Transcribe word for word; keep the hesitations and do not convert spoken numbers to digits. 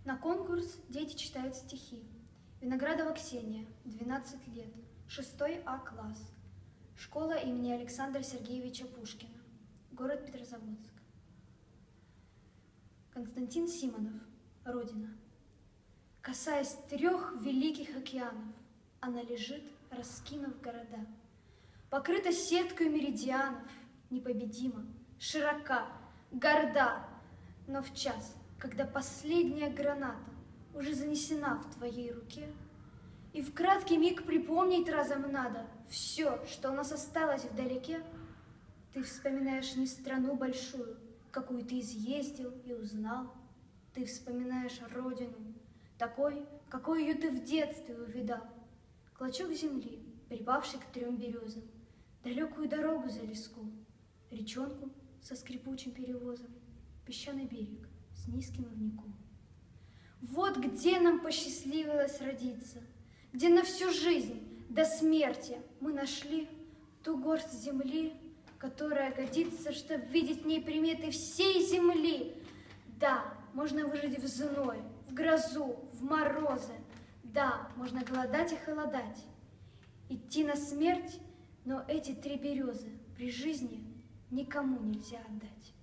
На конкурс дети читают стихи. Виноградова Ксения, двенадцать лет, шестой А класс. Школа имени Александра Сергеевича Пушкина, город Петрозаводск. Константин Симонов, Родина. Касаясь трех великих океанов, она лежит, раскинув города. Покрыта сеткой меридианов, непобедима, широка, горда. Но в час, когда последняя граната уже занесена в твоей руке, и в краткий миг припомнить разом надо все, что у нас осталось вдалеке, ты вспоминаешь не страну большую, какую ты изъездил и узнал, ты вспоминаешь родину, такой, какой ее ты в детстве увидал. Клочок земли, припавший к трем березам, далекую дорогу за леску, речонку со скрипучим перевозом, песчаный берег с низким ивняком. Вот где нам посчастливилось родиться, где на всю жизнь до смерти мы нашли ту горсть земли, которая годится, чтобы видеть в ней приметы всей земли. Да, можно выжить в зной, в грозу, в морозы. Да, можно голодать и холодать, идти на смерть, но эти три березы при жизни никому нельзя отдать.